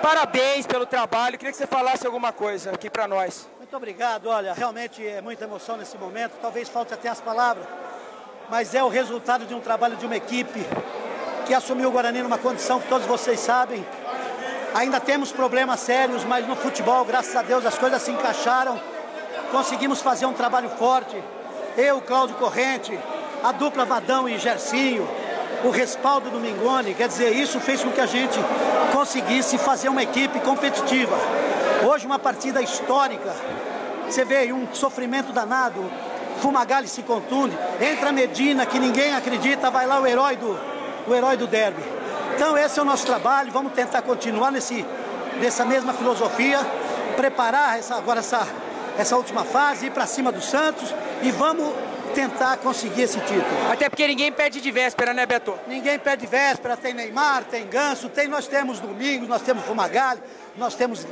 parabéns pelo trabalho. Queria que você falasse alguma coisa aqui para nós. Muito obrigado. Olha, realmente é muita emoção nesse momento. Talvez falte até as palavras, mas é o resultado de um trabalho de uma equipe que assumiu o Guarani numa condição que todos vocês sabem. Ainda temos problemas sérios, mas no futebol, graças a Deus, as coisas se encaixaram. Conseguimos fazer um trabalho forte. Eu, Cláudio Corrente, a dupla Vadão e Gersinho, o respaldo do Mingoni, quer dizer, isso fez com que a gente conseguisse fazer uma equipe competitiva. Hoje uma partida histórica, você vê um sofrimento danado, Fumagalli se contunde, entra Medina, que ninguém acredita, vai lá o herói do derby. Então esse é o nosso trabalho, vamos tentar continuar nessa mesma filosofia, preparar essa última fase, ir para cima do Santos e vamos tentar conseguir esse título. Até porque ninguém perde de véspera, né, Beto? Ninguém perde véspera, tem Neymar, tem Ganso, nós temos Domingos, nós temos Fumagalli, nós temos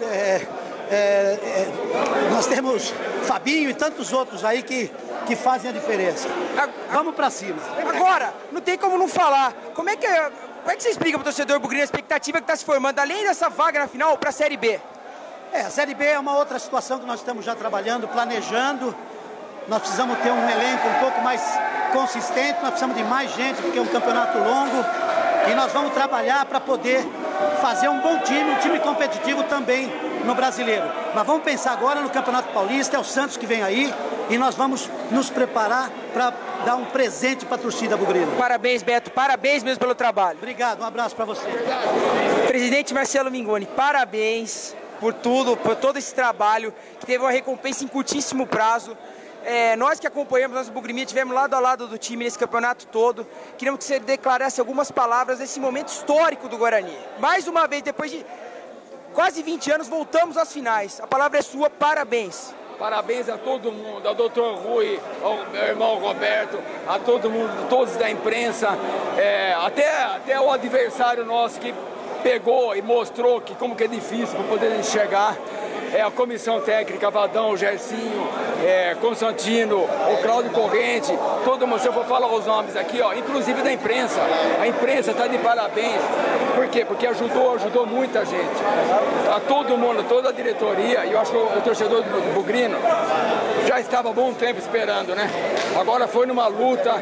Fabinho e tantos outros aí que fazem a diferença. Vamos pra cima. Agora, não tem como não falar. Como é que você explica pro torcedor bugrino a expectativa que está se formando, além dessa vaga na final, para a Série B? A Série B é uma outra situação que nós estamos já trabalhando, planejando. Nós precisamos ter um elenco um pouco mais consistente, nós precisamos de mais gente, porque é um campeonato longo. E nós vamos trabalhar para poder fazer um bom time, um time competitivo também no Brasileiro. Mas vamos pensar agora no Campeonato Paulista, é o Santos que vem aí, e nós vamos nos preparar para dar um presente para a torcida bugrina. Parabéns, Beto, parabéns mesmo pelo trabalho. Obrigado, um abraço para você. Presidente Marcelo Mingoni, parabéns por tudo, por todo esse trabalho, que teve uma recompensa em curtíssimo prazo. Nós que acompanhamos, nós do Bugrimia, estivemos lado a lado do time nesse campeonato todo. Queríamos que você declarasse algumas palavras nesse momento histórico do Guarani. Mais uma vez, depois de quase 20 anos, voltamos às finais. A palavra é sua, parabéns. Parabéns a todo mundo, ao doutor Rui, ao meu irmão Roberto, a todo mundo, todos da imprensa, até o adversário nosso que pegou e mostrou como que é difícil para poder chegar. A comissão técnica, Vadão, Gersinho, Constantino, o Cláudio Corrente, todo mundo, se eu for falar os nomes aqui, inclusive da imprensa. A imprensa está de parabéns. Por quê? Porque ajudou muita gente. A todo mundo, toda a diretoria, e eu acho que o torcedor do Bugrino já estava há bom tempo esperando, né? Agora foi numa luta,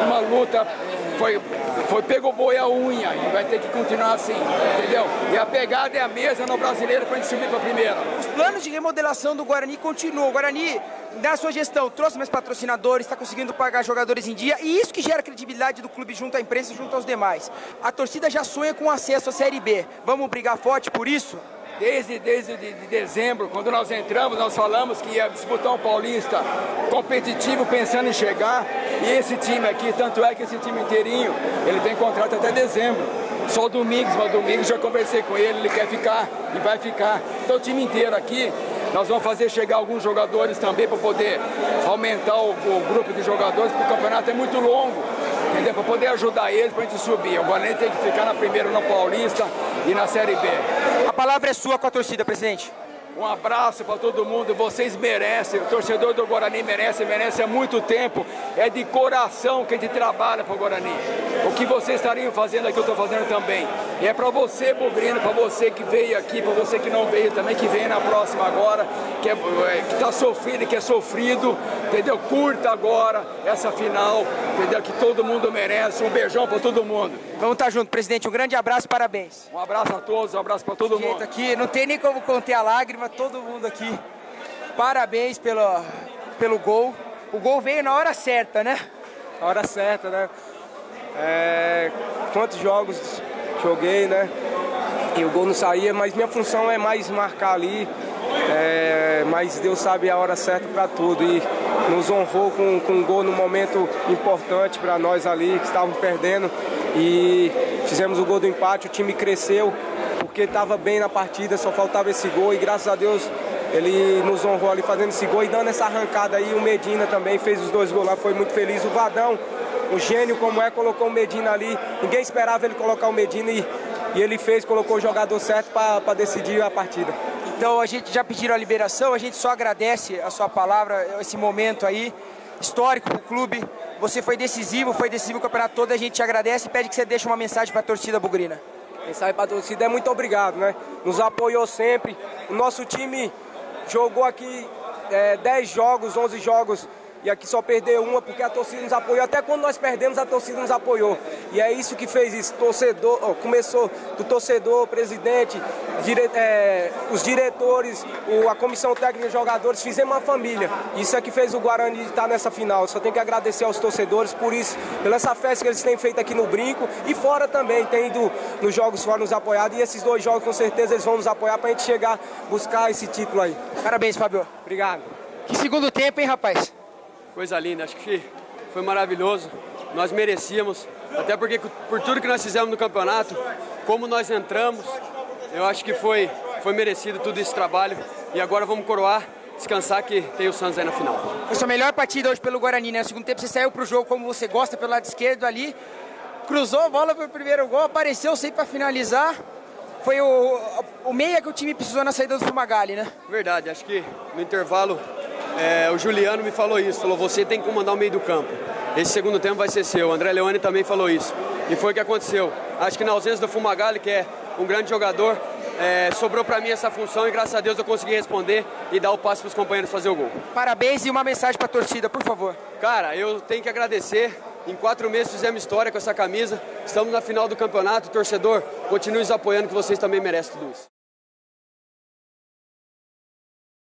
pegou boi a unha e vai ter que continuar assim, entendeu? E a pegada é a mesma no Brasileiro para a gente subir para a primeira. Os planos de remodelação do Guarani continuam. O Guarani, na sua gestão, trouxe mais patrocinadores, está conseguindo pagar jogadores em dia, e isso que gera credibilidade do clube junto à imprensa e junto aos demais. A torcida já sonha com acesso à Série B. Vamos brigar forte por isso? Desde dezembro, quando nós entramos, nós falamos que ia disputar um Paulista competitivo, pensando em chegar. E esse time aqui, tanto é que esse time inteirinho, ele tem contrato até dezembro. Só o Domingos, mas o Domingos já conversei com ele quer ficar e vai ficar. Então o time inteiro aqui, nós vamos fazer chegar alguns jogadores também para poder aumentar o grupo de jogadores, porque o campeonato é muito longo. Entendeu? Para poder ajudar eles, para a gente subir. O Guarani tem que ficar na primeira, no Paulista e na Série B. A palavra é sua com a torcida, presidente. Um abraço para todo mundo, vocês merecem, o torcedor do Guarani merece há muito tempo. É de coração que a gente trabalha para o Guarani. O que vocês estariam fazendo aqui, eu estou fazendo também. E é para você, Bugrino, para você que veio aqui, para você que não veio também, que vem na próxima agora, que está sofrendo e que é sofrido, entendeu? Curta agora essa final, entendeu? Que todo mundo merece. Um beijão para todo mundo. Vamos estar junto, presidente. Um grande abraço e parabéns. Um abraço a todos, um abraço para todo mundo. Aqui, não tem nem como conter a lágrima, todo mundo aqui. Parabéns pelo gol. O gol veio na hora certa, né? Na hora certa, né? Quantos jogos joguei, né? E o gol não saía, mas minha função é mais marcar ali. Mas Deus sabe a hora certa para tudo. E nos honrou com um gol num momento importante para nós ali, que estávamos perdendo. E fizemos o gol do empate, o time cresceu, porque estava bem na partida, só faltava esse gol. E graças a Deus ele nos honrou ali fazendo esse gol e dando essa arrancada aí. O Medina também fez os 2 gols lá, foi muito feliz. O Vadão, o gênio como colocou o Medina ali. Ninguém esperava ele colocar o Medina e ele fez, colocou o jogador certo para decidir a partida. Então a gente já pediu a liberação, a gente só agradece a sua palavra, esse momento aí, histórico para o clube. Você foi decisivo o campeonato todo, a gente te agradece e pede que você deixe uma mensagem para a torcida bugrina. Mensagem para a torcida é muito obrigado, né? nos apoiou sempre. O nosso time jogou aqui 10 jogos, 11 jogos, e aqui só perdeu uma porque a torcida nos apoiou. Até quando nós perdemos, a torcida nos apoiou. E é isso que fez isso. Começou do torcedor, presidente, os diretores, a comissão técnica, os jogadores, fizemos uma família. Isso é que fez o Guarani estar nessa final. Só tenho que agradecer aos torcedores por isso, pela essa festa que eles têm feito aqui no Brinco. E fora também, tem ido nos jogos fora nos apoiado. E esses 2 jogos, com certeza, eles vão nos apoiar pra gente chegar, buscar esse título aí. Parabéns, Fábio. Obrigado. Que segundo tempo, hein, rapaz? Coisa linda, acho que foi maravilhoso, nós merecíamos, até porque por tudo que nós fizemos no campeonato, como nós entramos, eu acho que foi merecido todo esse trabalho e agora vamos coroar, descansar que tem o Santos aí na final. Foi sua melhor partida hoje pelo Guarani, né? No segundo tempo você saiu pro jogo como você gosta, pelo lado esquerdo ali, cruzou a bola pro primeiro gol, apareceu sempre para finalizar. Foi o meia que o time precisou na saída do Fumagalli, né? Verdade, acho que no intervalo o Juliano me falou isso, falou, você tem que comandar o meio do campo. Esse segundo tempo vai ser seu. O André Leone também falou isso. E foi o que aconteceu. Acho que na ausência do Fumagalli, que é um grande jogador, sobrou para mim essa função e graças a Deus eu consegui responder e dar o passe para os companheiros fazer o gol. Parabéns e uma mensagem para a torcida, por favor. Cara, eu tenho que agradecer. Em 4 meses fizemos história com essa camisa. Estamos na final do campeonato. Torcedor, continue nos apoiando que vocês também merecem tudo isso.